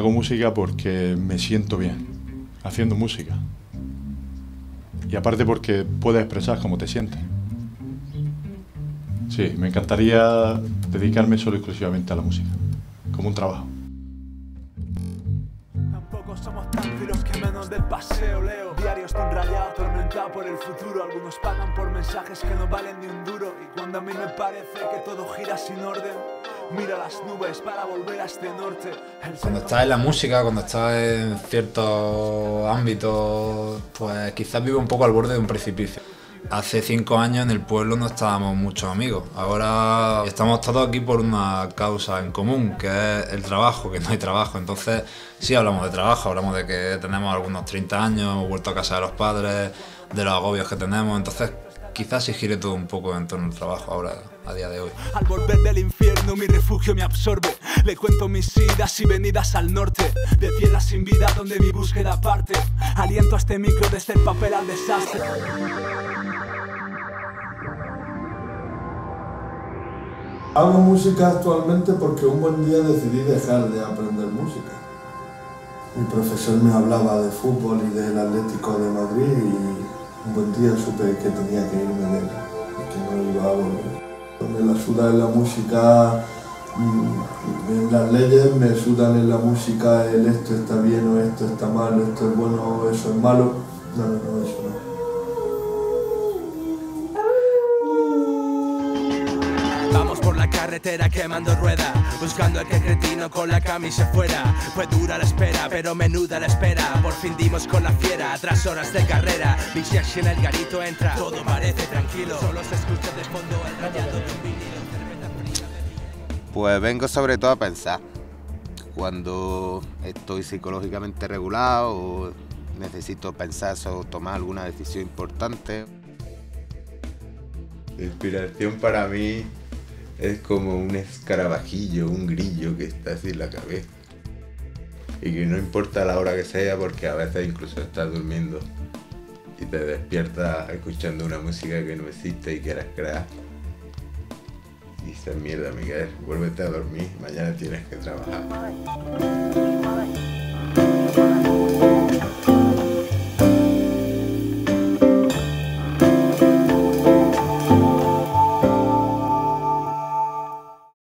Hago música porque me siento bien haciendo música. Y aparte porque puedes expresar cómo te sientes. Sí, me encantaría dedicarme solo exclusivamente a la música, como un trabajo. Tampoco somos tan finos que menos del paseo leo diarios tan rayado, atormentado por el futuro. Algunos pagan por mensajes que no valen ni un duro. Y cuando a mí me parece que todo gira sin orden, mira las nubes para volver a este norte. Cuando estás en la música, cuando estás en ciertos ámbitos, pues quizás vive un poco al borde de un precipicio. Hace 5 años en el pueblo no estábamos muchos amigos. Ahora estamos todos aquí por una causa en común, que es el trabajo, que no hay trabajo. Entonces sí hablamos de trabajo, hablamos de que tenemos algunos 30 años, hemos vuelto a casa de los padres, de los agobios que tenemos. Entonces quizás sí gire todo un poco en torno al trabajo ahora, a día de hoy. Al volver del infierno mi refugio me absorbe. Le cuento mis idas y venidas al norte, de tierra sin vida donde mi búsqueda parte. Aliento a este micro desde el papel al desastre. Hago música actualmente porque un buen día decidí dejar de aprender música. Mi profesor me hablaba de fútbol y del Atlético de Madrid y un buen día supe que tenía que irme de él y que no iba a volver. Me la suda en la música, en las leyes me sudan en la música el esto está bien o esto está mal, esto es bueno o eso es malo. No, eso no. Vamos por la carretera quemando rueda, buscando a aquel cretino con la camisa fuera. Fue dura la espera, pero menuda la espera. Por fin dimos con la fiera, tras horas de carrera. Vixi en el garito entra, todo parece tranquilo. Solo se escucha de fondo el rayado de un vinilo. Pues vengo sobre todo a pensar. Cuando estoy psicológicamente regulado o necesito pensar o tomar alguna decisión importante. La inspiración para mí es como un escarabajillo, un grillo que está así en la cabeza. Y que no importa la hora que sea, porque a veces incluso estás durmiendo y te despiertas escuchando una música que no existe y quieres crear. Y dices, mierda, Miguel, vuélvete a dormir, mañana tienes que trabajar.